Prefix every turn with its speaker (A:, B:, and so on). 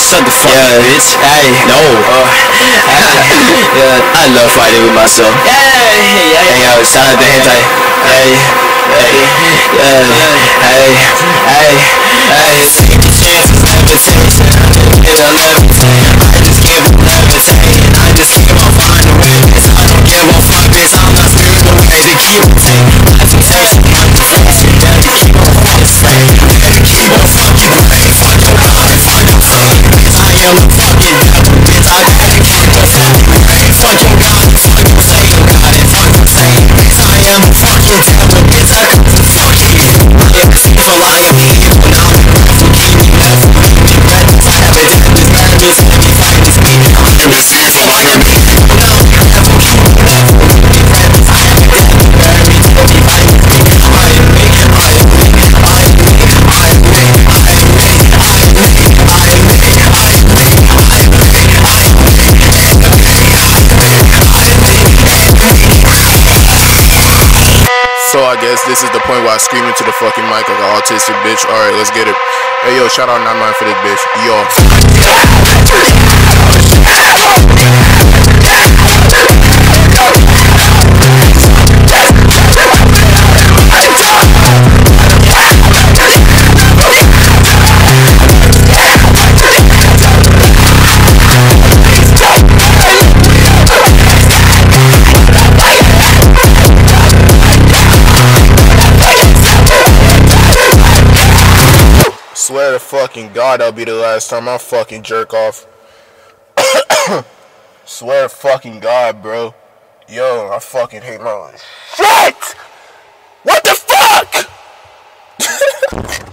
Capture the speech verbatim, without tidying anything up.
A: Shut the fuck up, bitch. Hey, no. Uh, yeah, I love fighting with myself. Hey, hey, hey, yo, shout out to Hxntai. Hey, hey, yeah, hey, hey, hey. Take the chances, levitation. Get a levitation. I just keep on levitating. I just keep on finding ways. I don't give a fuck, bitch. I'm not spiritual way to keep on taking my temptation. My temptation, yeah, to keep on fucking staying. Yeah, to keep on fucking praying. Fuck your God and fuck your Satan. I am a fucking devil, bitch. I got to keep on fucking praying. Fuck your God and fuck your Satan. God and fuck your Satan. I am a fucking devil, bitch. I come to fuck you. I am evil, I am evil. Now I'm grateful, keep me left. Keep me ready to have it. This man is heavy, fight is me. I am the evil, I am evil. Now I'm grateful, keep me left. Keep me ready to have it. This man is heavy, fight is me. I am me, I am me, I am me, I am me, I am me, I am me, I am me, I am me, I am me, I am me,
B: So I guess this is the point where I scream into the fucking mic like an autistic bitch. Alright, let's get it. Hey yo, shout out Nightmind for this bitch. Yo. Swear to fucking God that'll be the last time I fucking jerk off. Swear to fucking God, bro. Yo, I fucking hate my life. Shit! What the fuck?